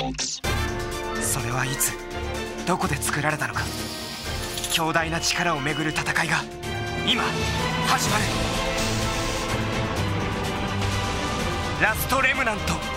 それはいつどこで作られたのか。強大な力をめぐる戦いが今始まる。ラストレムナント。